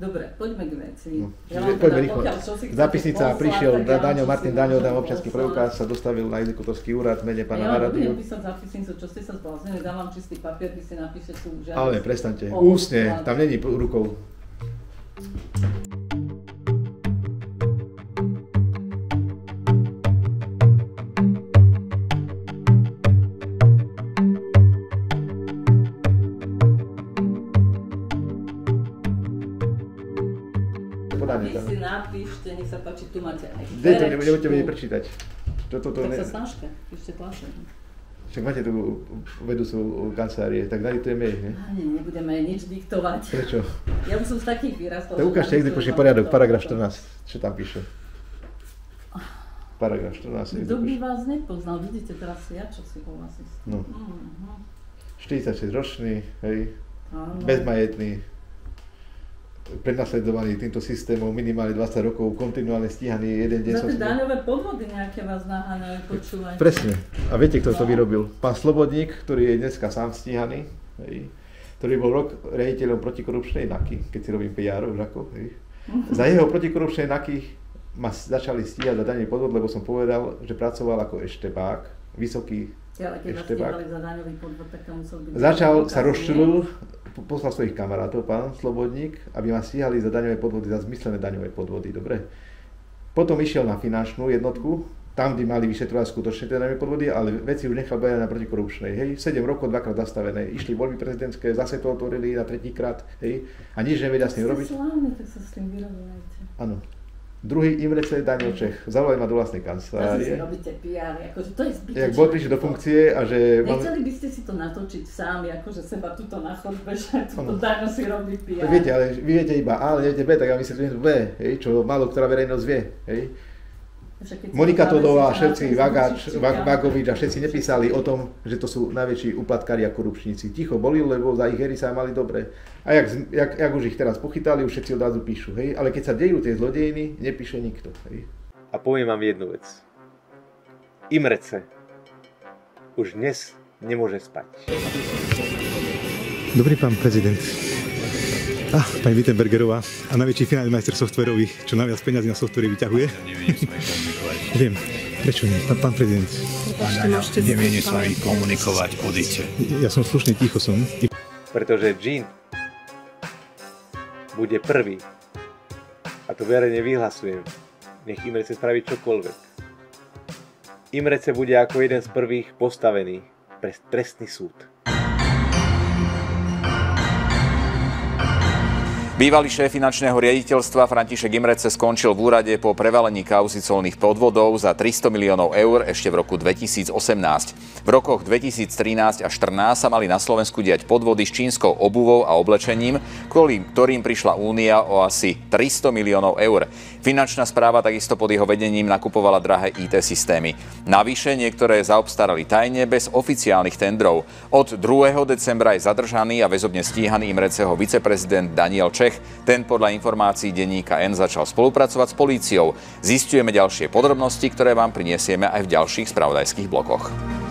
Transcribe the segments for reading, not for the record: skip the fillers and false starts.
Dobre, poďme k veci. No, poďme rýchlo. Zápisnica prišiel, Martin Daňo, dal občiansky preukaz, sa dostavil na exekutorský úrad v mene pána Maradiu. Ja budem písať zápisnicu, čo ste sa zbláznili, dám vám čistý papier, vy si napíšete tú žiadosť. Ale prestaňte, ústne, tam není rukou. Vy si napíšte, nech sa páči, tu máte aj verečku. Nebudete vedieť prečítať. Tak sa snažte, píšte tlačenie. Však máte tu vedúcu kancelárie, tak dali tu je mail, ne? Nebudeme nič diktovať. Prečo? Ja už som z takých výrazov. Tak ukážte exekučný poriadok, paragraf 14, čo tam píše. Paragraf 14. Kto by vás nepoznal, vidíte teraz ja, čo si o vás istý. No. 46 ročný, hej, bezmajetný, prenasledovaný týmto systémom minimálne 20 rokov, kontinuálne stíhaný, jeden deň som... Za tie daňové podvody nejaké vás naháňajú, počúvať. Presne. A viete, kto to vyrobil? Pán Slobodník, ktorý je dneska sám stíhaný, hej, ktorý bol rok riaditeľom protikorupčnej NAKY, keď si robím PR už ako, hej. Za jeho protikorupčnej NAKY ma začali stíhať za daňový podvod, lebo som povedal, že pracoval ako eštebák, vysoký eštebák. Za daňový podvod, tak to musel byť... Začal sa rozčulil, poslal svojich kamarátov, pán Slobodník, aby ma stíhali za daňové podvody, za zmyslené daňové podvody, dobre? Potom išiel na finančnú jednotku, tam, kde mali vyšetrovať skutočne tie daňové podvody, ale veci už nechal bojať na protikorupčnej, hej? 7 rokov, dvakrát zastavené, išli voľby prezidentské, zase to otvorili na tretíkrát, hej? A nič nevedia s tým robiť. Ste slávni, tak sa s tým vyrovnajte. Áno. Druhý Imrece Daniel Čech, zavolali ma do vlastnej kancelárie. Zase si robíte PR, akože to je zbytečné. Jak bol prišiel do funkcie a že... Nechceli by ste si to natočiť sami, akože seba tuto na chodbe, že tuto Daňo si robí PR. Viete, ale vy viete iba A, ale neviete B, tak ja vysvetlím B, hej, čo málo ktorá verejnosť vie, hej. Monika Todová, všetci, Vagovič a všetci nepísali o tom, že to sú najväčší úplatkári a korupčníci. Ticho boli, lebo za ich hery sa mali dobre. A jak už ich teraz pochytali, už všetci odrazu píšu, hej. Ale keď sa dejú tie zlodejiny, nepíše nikto, hej. A poviem vám jednu vec. Imrece už dnes nemôže spať. Dobrý pán prezident. Pani Wittenbergerová a najväčší finálny majster softverový, čo najviac peniazy na softvere vyťahuje. Viem, prečo nie, pán prezident. Neviem s vami komunikovať, odíďte. Ja som slušný, ticho som. Pretože Jean bude prvý, a to verejne vyhlasujem, nech Imrece spraví čokoľvek. Imrece bude ako jeden z prvých postavený pre trestný súd. Bývalý šéf finančného riaditeľstva František Imrece skončil v úrade po prevalení kauzy colných podvodov za 300 miliónov eur ešte v roku 2018. V rokoch 2013 a 2014 sa mali na Slovensku diať podvody s čínskou obuvou a oblečením, kvôli ktorým prišla Únia o asi 300 miliónov eur. Finančná správa takisto pod jeho vedením nakupovala drahé IT systémy. Navyše niektoré zaobstarali tajne bez oficiálnych tendrov. Od 2. decembra je zadržaný a väzobne stíhaný Imreceho viceprezident Daniel Čech. Ten podľa informácií denníka N začal spolupracovať s políciou. Zisťujeme ďalšie podrobnosti, ktoré vám prinesieme aj v ďalších spravodajských blokoch.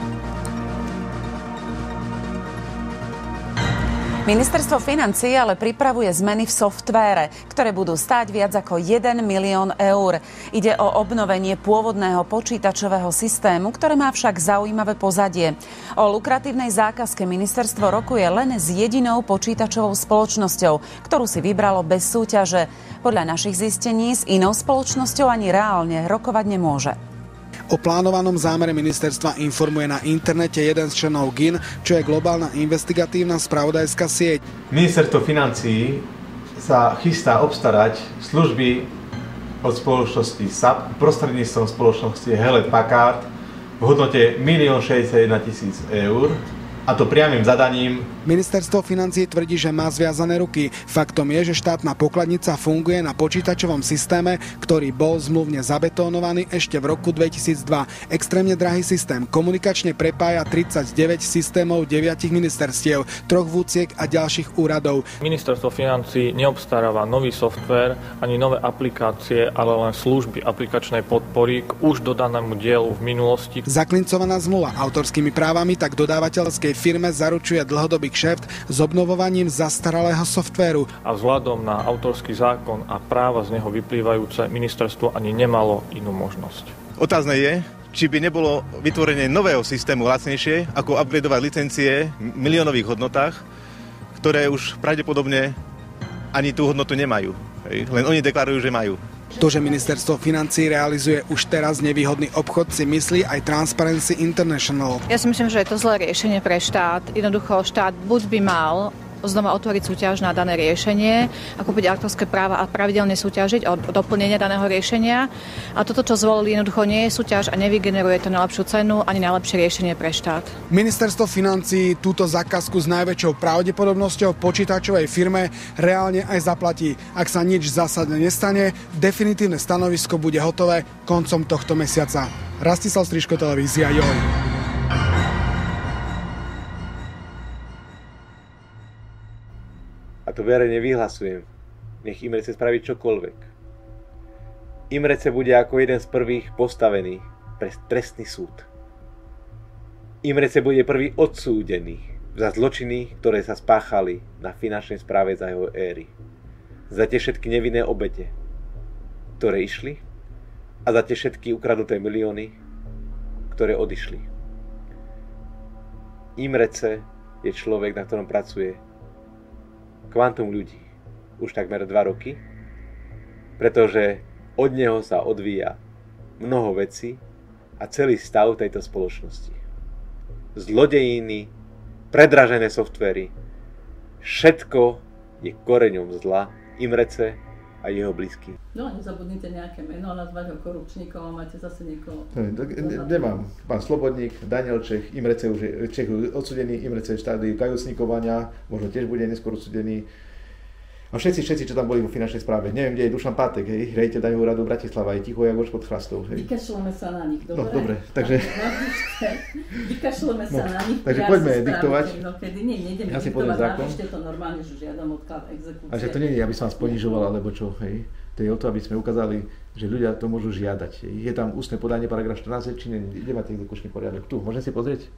Ministerstvo financií ale pripravuje zmeny v softvére, ktoré budú stáť viac ako 1 milión eur. Ide o obnovenie pôvodného počítačového systému, ktoré má však zaujímavé pozadie. O lukratívnej zákazke ministerstvo rokuje len s jedinou počítačovou spoločnosťou, ktorú si vybralo bez súťaže. Podľa našich zistení s inou spoločnosťou ani reálne rokovať nemôže. O plánovanom zámere ministerstva informuje na internete jeden z členov GIN, čo je globálna investigatívna spravodajská sieť. Ministerstvo financií sa chystá obstarať služby od spoločnosti SAP prostredníctvom spoločnosti Hewlett Packard v hodnote 1 061 000 eur. A to priamym zadaním. Ministerstvo financií tvrdí, že má zviazané ruky. Faktom je, že štátna pokladnica funguje na počítačovom systéme, ktorý bol zmluvne zabetónovaný ešte v roku 2002. Extrémne drahý systém komunikačne prepája 39 systémov 9 ministerstiev, 3 vúciek a ďalších úradov. Ministerstvo financií neobstaráva nový softvér ani nové aplikácie, ale len služby aplikačnej podpory k už dodanému dielu v minulosti. Zaklincovaná zmluva autorskými právami tak dodávateľskej počítačovej firme zaručuje dlhodobý kšeft s obnovovaním zastaralého softvéru. A vzhľadom na autorský zákon a práva z neho vyplývajúce ministerstvo ani nemalo inú možnosť. Otázne je, či by nebolo vytvorenie nového systému lacnejšie, ako upgradovať licencie v miliónových hodnotách, ktoré už pravdepodobne ani tú hodnotu nemajú. Len oni deklarujú, že majú. To, že ministerstvo financií realizuje už teraz nevýhodný obchod, si myslí aj Transparency International. Ja si myslím, že je to zlé riešenie pre štát. Jednoducho štát buď by mal znova otvoriť súťaž na dané riešenie a kúpiť autorské práva a pravidelne súťažiť o doplnenie daného riešenia. A toto, čo zvolili, jednoducho nie je súťaž a nevygeneruje to najlepšiu cenu ani najlepšie riešenie pre štát. Ministerstvo financií túto zákazku s najväčšou pravdepodobnosťou počítačovej firme reálne aj zaplatí. Ak sa nič zásadne nestane, definitívne stanovisko bude hotové koncom tohto mesiaca. Rastislav Striško, televízia JOJ. A to verejne vyhlasujem. Nech Imrece spraví čokoľvek. Imrece bude ako jeden z prvých postavený pre trestný súd. Imrece bude prvý odsúdený za zločiny, ktoré sa spáchali na finančnej správe za jeho éry. Za tie všetky nevinné obete, ktoré išli, a za tie všetky ukradnuté milióny, ktoré odišli. Imrece je človek, na ktorom pracuje kvantum ľudí už takmer 2 roky, pretože od neho sa odvíja mnoho vecí a celý stav tejto spoločnosti. Zlodejiny, predražené softvery, všetko je koreňom zla Imrece a jeho blízky. No a nezabudnite nejaké meno, nazvať ho korupčníkom a máte zase niekoho... Nemám. Pán Slobodník, Daniel Čech, Imrece už je Čech odsudený, Imrece v štádiu kajúcnikovania, možno tiež bude neskôr odsudený. A všetci, čo tam boli vo finančnej správe. Neviem, kde je Dušan Pátek, riaditeľ daňového radu Bratislava, je ticho jak voč pod chrastou. Vykašľame sa na nich, dobre? No, dobre, takže... Vykašľame sa na nich. Takže poďme diktovať. Ja si podľa zákon. Napíšte to normálne, že žiadam odklad exekúcie. A že to nie je, aby som vás ponižoval, alebo čo, hej. To je o to, aby sme ukázali, že ľudia to môžu žiadať. Je tam ústne podanie paragraf 14, či nie, kde máte exekučný poriadok? Tu, môžem si pozrieť?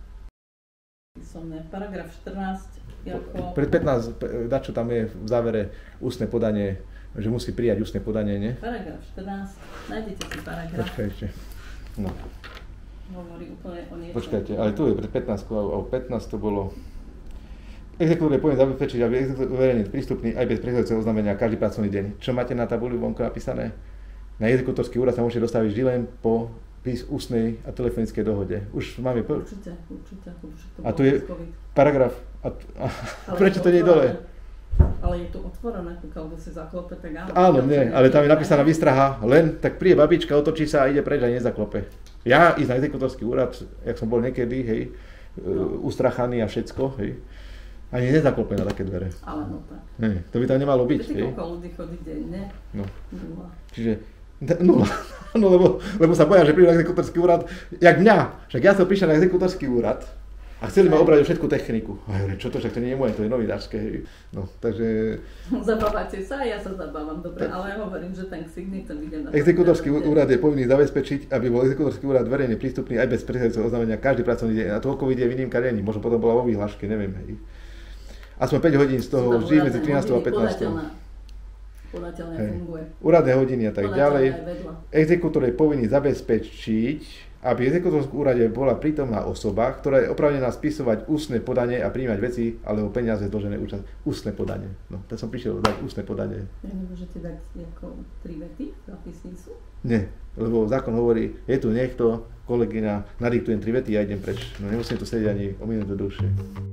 Paragraf 14. Pred 15, dačo tam je v závere ústne podanie, že musí prijať ústne podanie, nie? Paragraf 14, nájdete si paragraf. Počkajte, no. Hovorí úplne o niečom. Počkajte, ale tu je pred 15, a o 15 to bolo... Exekútor je poviem zabezpečiť, aby exekútor verejne prístupný aj bez predchádzajúceho oznámenia každý pracovný deň. Čo máte na tabuli vonku napísané? Na exekútorský úrad sa môžete dostaviť vždy len po ústnej a telefonickej dohode. Už máme... Určite. A tu je paragraf. A prečo to nie je dole? Ale je tu otvorené, pokiaľ si zaklope, tak áno. Áno, nie, ale tam je napísaná výstraha, len tak príde babička, otočí sa a ide preč a nezaklope. Ja ísť na exekútorský úrad, jak som bol niekedy, hej, ustrachaný a všetko, hej, ani nezaklope na také dvere. Ale no tak. Nie, to by tam nemalo byť, hej. Koľko ľudí chodí denne? No. 0. Čiže 0, no lebo sa boja, že prídu na exekútorský úrad, jak mňa, však ja som prišiel na exekútorský úrad, a chceli ma obrať o všetku techniku. A ja hovorím, čo to, však to nie je moje, to je novinárske. No, takže... Zabávate sa, ja sa zabávam, dobre, ale ja hovorím, že ten ksik nechcem vidieť na... Exekútorský úrad je povinný zabezpečiť, aby bol exekútorský úrad verejne prístupný aj bez predchádzajúceho oznámenia každý pracovný deň. A toľko vidie výnimka není, možno potom bola vo výhláške, neviem. Hej. Aspoň 5 hodín z toho vždy medzi 13 a 15. Podateľne funguje. Úradné hodiny a tak ďalej. Exekútor je povinný zabezpečiť, aby v exekútorskom úrade bola prítomná osoba, ktorá je oprávnená spisovať ústne podanie a prijímať veci alebo peniaze zložené účasť. Ústne podanie. No, tak som prišiel dať ústne podanie. Nemôžete dať ako 3 vety zápisnicu? Nie, lebo zákon hovorí, je tu niekto, kolegyňa, nadiktujem 3 vety a idem preč. No nemusím tu sedieť ani o minútu dlhšie.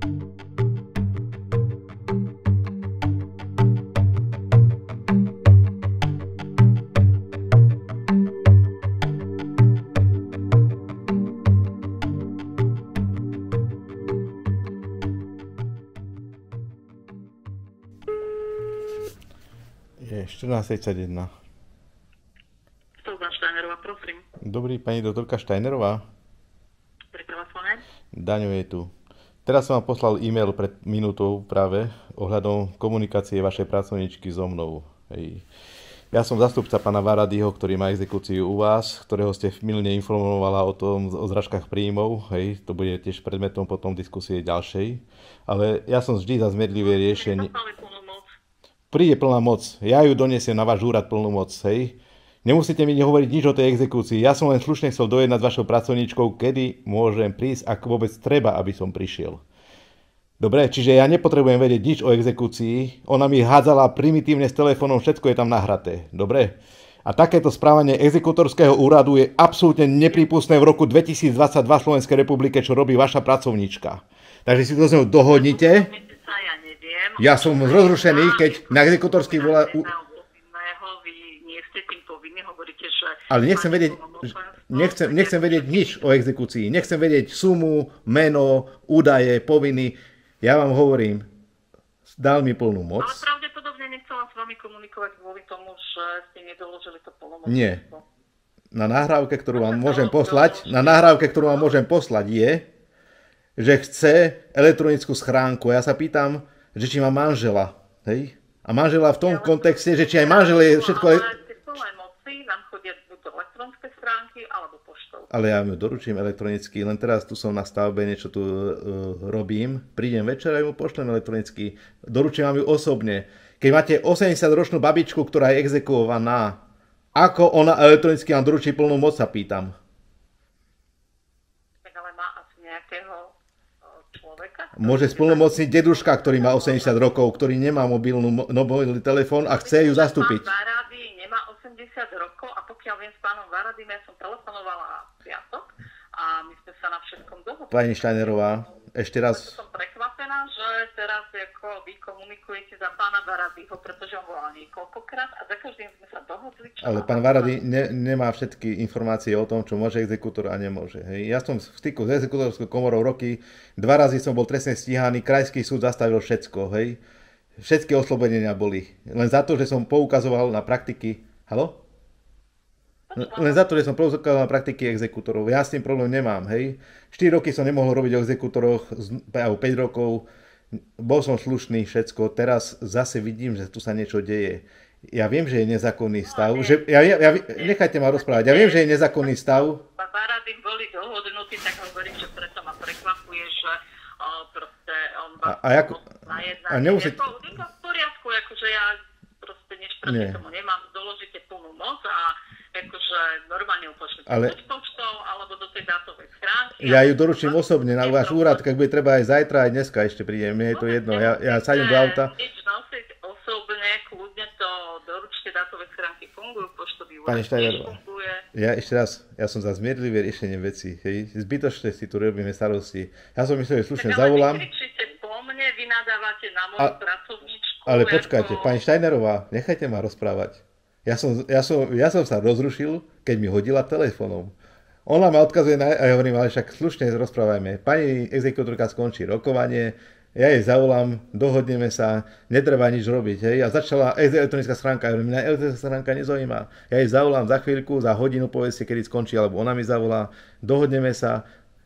Je 14:31. Štajnerová, prosím. Dobrý, pani doktorka Štajnerová. Pri telefóne. Daňo je tu. Teraz som vám poslal e-mail pred minútou práve ohľadom komunikácie vašej pracovníčky so mnou. Hej. Ja som zastupca pána Varadyho, ktorý má exekúciu u vás, ktorého ste milne informovala o tom, o zrážkach príjmov. Hej, to bude tiež predmetom potom diskusie ďalšej. Ale ja som vždy za zmierlivé riešenie. Príde plná moc. Ja ju donesiem na váš úrad plnú moc. Hej. Nemusíte mi hovoriť nič o tej exekúcii. Ja som len slušne chcel dojednať s vašou pracovníčkou, kedy môžem prísť, ak vôbec treba, aby som prišiel. Dobre, čiže ja nepotrebujem vedieť nič o exekúcii. Ona mi hádzala primitívne s telefónom, všetko je tam nahraté. Dobre? A takéto správanie exekutorského úradu je absolútne neprípustné v roku 2022 v Slovenskej republike, čo robí vaša pracovníčka. Takže si to z ňou dohodnite. Ja som rozrušený, keď na exekutorský volá... Ale nechcem vedieť nič o exekúcii. Nechcem vedieť sumu, meno, údaje, poviny. Ja vám hovorím, dal mi plnú moc. Ale pravdepodobne nechcela s vami komunikovať kvôli tomu, že ste nedoložili to plnomocenstvo. Nie. Na nahrávke, ktorú vám môžem poslať, je, že chce elektronickú schránku. Ja sa pýtam, že či má manžela. Hej? A manžela v tom kontexte, že či aj manžel je všetko... Ale ja mu doručím elektronicky, len teraz tu som na stavbe, niečo tu robím, prídem večer a mu pošlem elektronicky, doručím vám ju osobne. Keď máte 80-ročnú babičku, ktorá je exekuovaná, ako ona elektronicky vám doručí plnú moc, sa pýtam. Tak ale má asi nejakého človeka? Môže splnomocniť deduška, ktorý má 80 rokov, ktorý nemá mobilný telefón a chce ju zastúpiť. Pán Varady nemá 80 rokov a pokiaľ viem s pánom Varadym, ja som telefonovala piatok a my sme sa na všetkom dohodli. Pani Štajnerová, ešte raz... Som prekvapená, že teraz ako vy komunikujete za pána Varadyho, pretože on volal niekoľkokrát a za každým sme sa dohodli. Ale pán Varady nemá všetky informácie o tom, čo môže exekútor a nemôže. Hej. Ja som v styku s exekútorskou komorou roky, 2 razy som bol trestne stíhaný, krajský súd zastavil všetko. Hej. Všetky oslobodenia boli. Len za to, že som poukazoval na praktiky... Haló? Len za to, že som poukazoval na praktiky exekútorov. Ja s tým problém nemám, hej. 4 roky som nemohol robiť o exekútoroch, 5 rokov, bol som slušný, všetko. Teraz zase vidím, že tu sa niečo deje. Ja viem, že je nezákonný stav. Nechajte ma rozprávať. Ja viem, že je nezákonný stav. Varadym boli dohodnutí, tak hovorím, že preto ma prekvapuje, že proste on vás na jednanie. Je to v poriadku, akože ja proste nič proti tomu nemám. Doložíte plnú moc a akože normálne upočujete poštou alebo do tej dátovej schránky. Ja ju doručím osobne na váš úrad, keď bude treba aj zajtra, aj dneska ešte prídem, mne je to jedno. Ja sadím do auta. Nič nosiť osobne, kľudne to doručte, dátové schránky fungujú, poštový úrad tiež funguje. Ja ešte raz, ja som za zmierlivé riešenie veci, hej. Zbytočne si tu robíme starosti. Ja som myslel, že slušne zavolám. Ale vy kričíte po mne, vy nadávate na moju pracovníčku. Ale počkajte, pani Štajnerová, nechajte ma rozprávať. Ja som sa rozrušil, keď mi hodila telefónom. Ona ma odkazuje a ja hovorím, ale však slušne rozprávajme. Pani exekútorka skončí rokovanie, ja jej zavolám, dohodneme sa, netreba nič robiť. Hej. A začala elektronická schránka, ja hovorím, mňa elektronická schránka nezaujíma. Ja jej zavolám za chvíľku, za hodinu, povedzte, kedy skončí, alebo ona mi zavolá, dohodneme sa.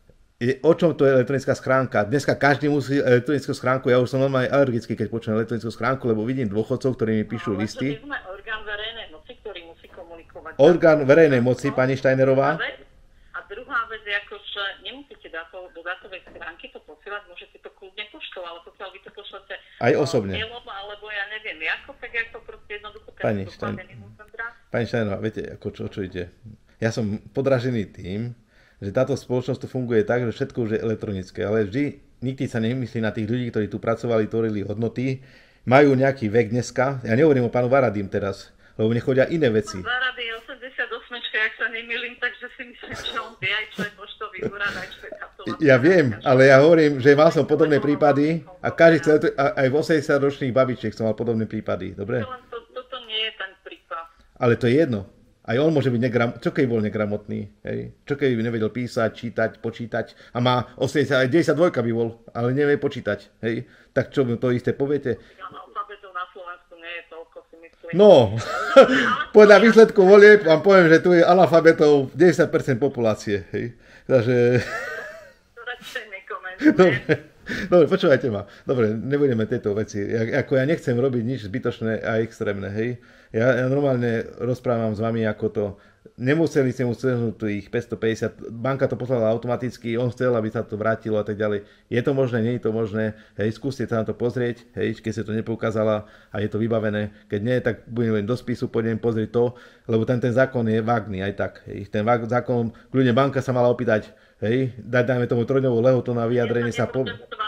O čom to je elektronická schránka? Dneska každý musí elektronickú schránku, ja už som normálne alergický, keď počujem elektronickú schránku, lebo vidím dôchodcov, ktorí mi píšu listy. My sme orgán verejnej moci, ktorý musí komunikovať. Orgán verejnej moci, pani Štajnerová. A druhá vec je, akože nemusíte do dátovej schránky to posielať, môžete to kľudne poštou, ale pokiaľ vy to pošlete aj osobne, alebo ja neviem, ako, tak ako proste jednoducho pani Štajnerová, viete, ako čo ide? Ja som podražený tým, že táto spoločnosť tu funguje tak, že všetko už je elektronické, ale vždy nikdy sa nemyslí na tých ľudí, ktorí tu pracovali, tvorili hodnoty, majú nejaký vek dneska, ja nehovorím o pánu Varadym teraz, lebo mne chodia iné veci. Pán Varady je 88, ak sa nemýlim, takže si myslím, že on vie aj čo je poštový úrad, aj čo je kapitola. Ja viem, ale ja hovorím, že mal som podobné prípady a každý chcel, aj v 80-ročných babičiek som mal podobné prípady, dobre? Toto nie je ten prípad. Ale to je jedno. Aj on môže byť čo keď bol negramotný, hej? Čo keď by nevedel písať, čítať, počítať a má 80, aj 92 by bol, ale nevie počítať, hej? Tak čo to isté poviete? Analfabetov na Slovensku nie je toľko, si myslím. No, podľa výsledku volieb vám poviem, že tu je analfabetov 90% populácie, hej? Takže... To radšej nekomentujem. Dobre, počúvajte ma. Dobre, nebudeme tieto veci. Ja nechcem robiť nič zbytočné a extrémne, hej. Ja normálne rozprávam s vami, ako to... Nemuseli ste mu strhnúť tých 550, banka to poslala automaticky, on chcel, aby sa to vrátilo a tak ďalej. Je to možné, nie je to možné, hej, skúste sa na to pozrieť, hej, keď ste to nepoukázala a je to vybavené. Keď nie, tak budem do spisu, pôjdem pozrieť to, lebo ten zákon je vágný aj tak, hej. Ten zákon, kľudne banka sa mala opýtať, hej, dajme tomu 3-dňovú lehotu na vyjadrenie sa po...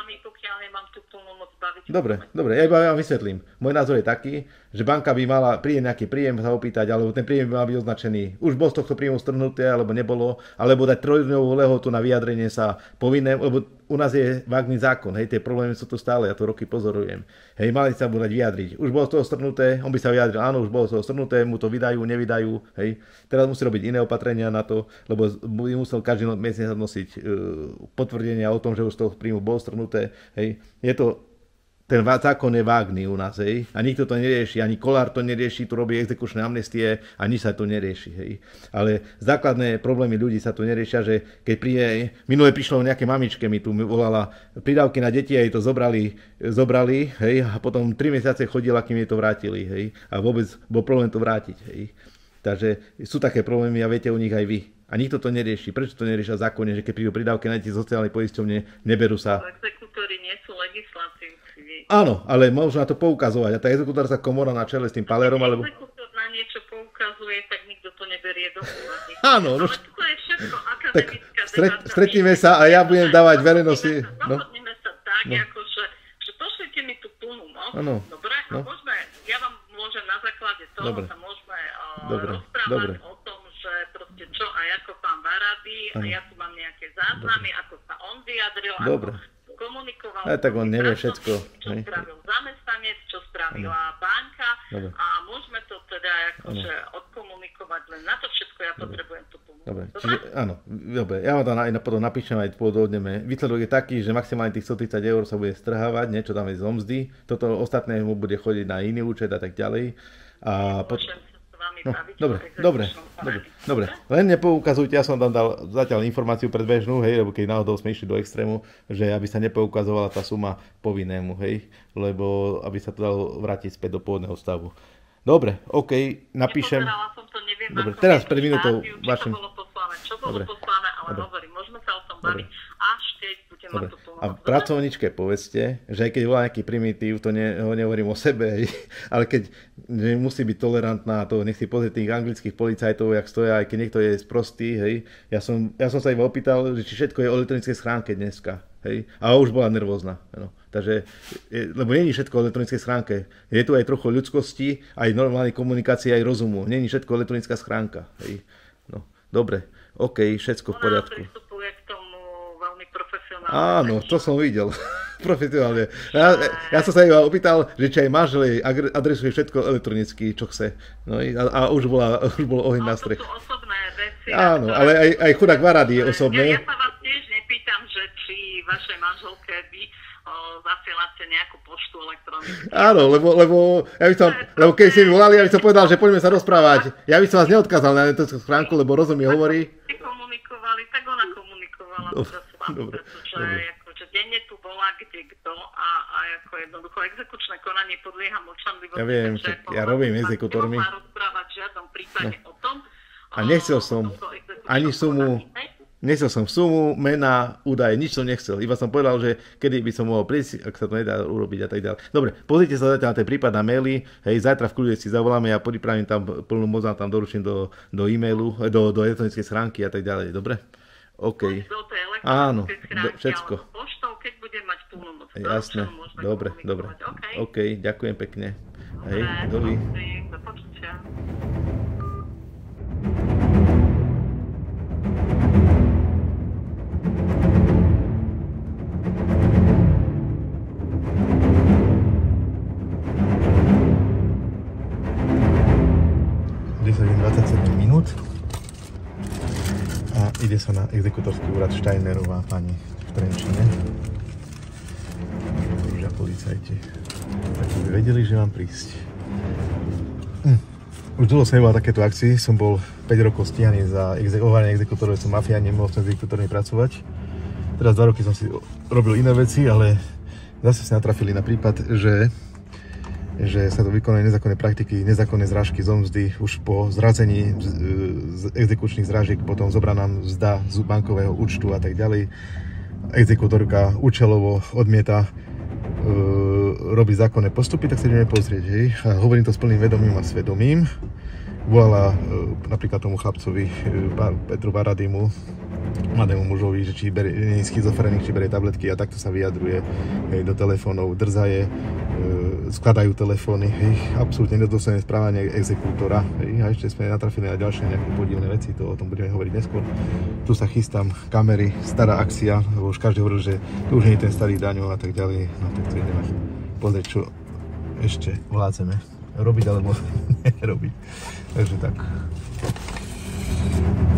Dobre, ja iba vám vysvetlím. Môj názor je taký, že banka by mala nejaký príjem sa opýtať, alebo ten príjem by mal byť označený. Už bol z tohto príjmu strhnuté, alebo nebolo, alebo dať 3-dňovú lehotu na vyjadrenie sa povinné, lebo u nás je vágný zákon, hej, tie problémy sú tu stále, ja to roky pozorujem. Hej, mali sa mu dať vyjadriť. Už bolo z toho strhnuté, on by sa vyjadril, áno, už bolo z toho strhnuté, mu to vydajú, nevydajú, hej. Teraz musí robiť iné opatrenia na to, lebo by musel každý mesiac nosiť potvrdenia o tom, že už z toho príjmu bolo strhnuté, hej. Ten zákon je vágný u nás, hej, a nikto to nerieši, ani Kollár to nerieši, tu robí exekučné amnestie a nič sa to nerieši, hej. Ale základné problémy ľudí sa tu neriešia, že keď minule prišlo nejaké mamičke, mi tu volala prídavky na deti a jej to zobrali, hej, a potom 3 mesiace chodila, kým jej to vrátili, hej, a vôbec bol problém to vrátiť, hej. Takže sú také problémy a viete o nich aj vy. A nikto to nerieši. Prečo to neriešia v zákone, že keď prídu prídavky na deti z sociálnej poisťovne, neberú sa? Exekútori nie sú legislatívci. Áno, ale môžu na to poukazovať. A tá exekutórska komora na čele s tým Palérom, alebo... Exekútor na niečo poukazuje, tak nikto to neberie do úvahy. Áno. Ale to je všetko akademická debata. Stretníme sa a ja budem dávať verejnosti... Dohodneme sa tak, akože, že pošlite mi tú plnú moc. Dobre? A môžeme, ja vám môžem na základe toho sa môžeme rozprávať o tom, že proste čo a ako pán Varady, a ja tu mám nejaké záznamy, ako sa on vyjadril, ako komunikoval. Tak on nevie všetko. Čo spravil zamestnanec, čo spravila banka a môžeme to teda akože odkomunikovať, len na to všetko ja potrebujem tú pomoc. Dobre, čiže áno, dobre, ja vám to potom napíšem aj pôvodne. Výsledok je taký, že maximálne tých 130 eur sa bude strhávať, niečo tam je z mzdy, toto ostatné mu bude chodiť na iný účet a tak ďalej. A Dobre. Len nepoukazujte, ja som tam dal zatiaľ informáciu predbežnú, hej, lebo keď náhodou sme išli do extrému, že aby sa nepoukazovala tá suma povinnému, hej, lebo aby sa to dalo vrátiť späť do pôvodného stavu. Dobre, OK, napíšem. Dobre, teraz pred minútou vašim... Čo bolo poslané, ale hovorím, môžeme sa o tom baviť, až keď budem mať tú pomoc. A pracovničke povedzte, že aj keď volá nejaký primitív, to nehovorím o sebe, ale keď musí byť tolerantná, to nech si pozrie tých anglických policajtov, jak stoja, aj keď niekto je sprostý, hej. Ja som sa iba opýtal, že či všetko je o elektronickej schránke dneska, hej. A už bola nervózna, no. Takže, lebo není všetko o elektronickej schránke. Je tu aj trochu ľudskosti, aj normálnej komunikácie, aj rozumu. Není všetko elektronická schránka, hej. No, dobre. OK, všetko v poriadku. Pristupuje k tomu veľmi profesionálne. Áno, to som videl. Profesionálne. Ja som sa iba opýtal, že či aj manžel jej adresuje všetko elektronicky, čo chce. No a už bol oheň na strech. To sú osobné veci. Áno, ale aj chudák Varady je osobné. Ja sa vás tiež nepýtam, že či vašej manželke vy zasielate nejakú poštu elektronicky. Áno, lebo keď ste mi volali, ja by som povedal, že poďme sa rozprávať. Ja by som vás neodkázal na tú schránku, lebo rozumie, hovorí. Komunikovali, tak ona komunikovala s vami, pretože akože denne tu bola kto a ako jednoducho exekučné konanie podlieha mlčanlivosti. Ja viem, ja robím exekutormi. Nemohla rozprávať v žiadnom prípade o tom. A nechcel som ani sumu. Nechcel som sumu, mena, údaje, nič som nechcel. Iba som povedal, že kedy by som mohol prísť, ak sa to nedá urobiť a tak ďalej. Dobre, pozrite sa zatiaľ na ten prípad na maily. Hej, zajtra v kľude si zavoláme, ja pripravím tam plnú moc, tam doručím do e-mailu, do elektronickej schránky a tak ďalej. Dobre? OK. Áno, všetko. Poštou, keď budem mať plnú moc. Jasné, dobre. OK, ďakujem pekne. Hej, dovi. Do počutia. A ide sa na exekutorský úrad Štajnerová pani v Trenčine. Už policajti. Tak by vedeli, že mám prísť. Už dlho som nebol takéto akcii. Som bol 5 rokov stíhaný za exekutovanie exekutorov. Som mafián, nemohol som s exekutormi pracovať. Teraz 2 roky som si robil iné veci, ale zase sa natrafili na prípad, že sa to vykonajú nezákonné praktiky, nezákonné zrážky zo mzdy. Už po zrazení z exekučných zrážiek potom zobraná mzda z bankového účtu a tak ďalej. Exekútorka účelovo odmieta robiť zákonné postupy, tak sa ideme pozrieť. Hej. A hovorím to s plným vedomím a svedomím. Volala napríklad tomu chlapcovi Petru Baradimu, mladému mužovi, že či nie je schizofrenik, či berie tabletky a takto sa vyjadruje do telefónov, drzaje, skladajú telefóny, absolútne nedôstojné správanie exekútora. A ešte sme natrafili na ďalšie nejaké podivné veci, to o tom budeme hovoriť neskôr. Tu sa chystám, kamery, stará akcia, lebo už každý hovoril, že tu už nie je ten starý Daňo a tak ďalej. No tak to ideme pozrieť, čo ešte vládzeme robiť alebo nerobiť. Takže tak.